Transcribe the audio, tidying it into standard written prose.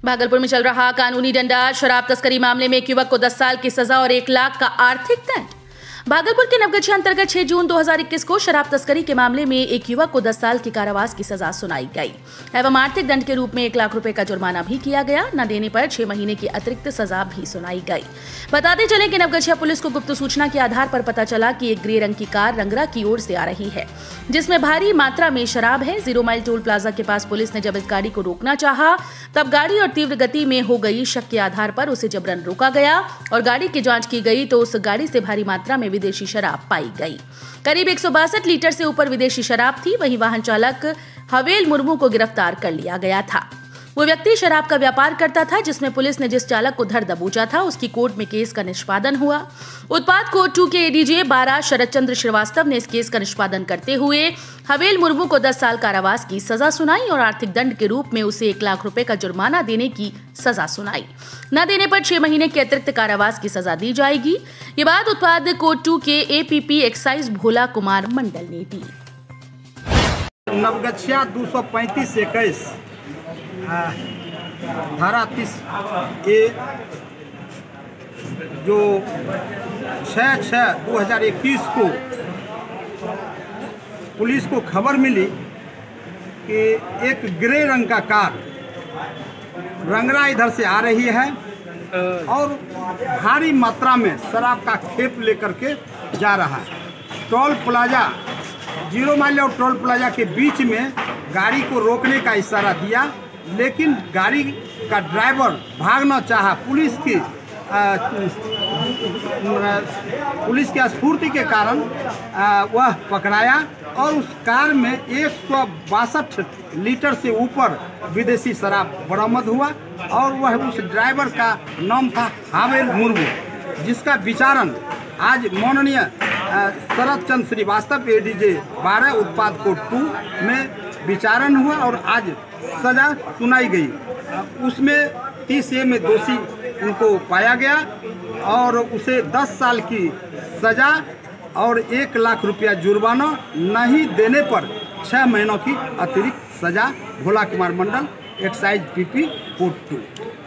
भागलपुर में चल रहा कानूनी डंडा। शराब तस्करी मामले में एक युवक को 10 साल की सजा और 1 लाख का आर्थिक दंड। भागलपुर के नवगछिया अंतर्गत 6 जून 2021 को शराब तस्करी के मामले में एक युवक को 10 साल की कारावास की सजा सुनाई गई एवं आर्थिक दंड के रूप में 1 लाख रुपए का जुर्माना भी किया गया। न देने पर 6 महीने की अतिरिक्त सजा भी सुनाई गई। बताते चले कि नवगछिया पुलिस को गुप्त सूचना के आधार पर पता चला कि एक ग्रे रंग की कार रंगरा की ओर से आ रही है, जिसमें भारी मात्रा में शराब है। 0 माइल टोल प्लाजा के पास पुलिस ने जब इस गाड़ी को रोकना चाहा, तब गाड़ी और तीव्र गति में हो गई शक के आधार पर उसे जबरन रोका गया और गाड़ी की जांच की गई तो उस गाड़ी से भारी मात्रा में विदेशी शराब पाई गई। करीब 162 लीटर से ऊपर विदेशी शराब थी। वहीं वाहन चालक हवेल मुर्मू को गिरफ्तार कर लिया गया था। वो व्यक्ति शराब का व्यापार करता था, जिसमें पुलिस ने जिस चालक को धर दबोचा था उसकी कोर्ट में केस का निष्पादन हुआ। उत्पाद कोर्ट 2 के एडीजे 12 शरद चंद्र श्रीवास्तव ने इस केस का निष्पादन करते हुए हवेल मुर्मू को 10 साल कारावास की सजा सुनाई और आर्थिक दंड के रूप में उसे 1 लाख रुपए का जुर्माना देने की सजा सुनाई। न देने पर 6 महीने के अतिरिक्त कारावास की सजा दी जाएगी। ये बात उत्पाद कोर्ट 2 के एपीपी एक्साइज भोला कुमार मंडल ने दी। नवगछिया 235-21 धारा 30 ए जो 6/6/2021 को पुलिस को खबर मिली कि एक ग्रे रंग का कार रंगरा इधर से आ रही है और भारी मात्रा में शराब का खेप लेकर के जा रहा है। टोल प्लाजा 0 माइल और टोल प्लाजा के बीच में गाड़ी को रोकने का इशारा दिया, लेकिन गाड़ी का ड्राइवर भागना चाहा। पुलिस की स्फूर्ति के कारण वह पकड़ाया और उस कार में 162 लीटर से ऊपर विदेशी शराब बरामद हुआ और वह उस ड्राइवर का नाम था हवेल मुर्मू, जिसका विचारण आज माननीय शरद चंद्र श्रीवास्तव एडीजे 12 उत्पाद कोर्ट 2 में विचारण हुआ और आज सजा सुनाई गई। उसमें 30A में दोषी उनको पाया गया और उसे 10 साल की सजा और 1 लाख रुपया जुर्माना, नहीं देने पर 6 महीनों की अतिरिक्त सजा। Bhola Kumar Mandal, excise PP court 2।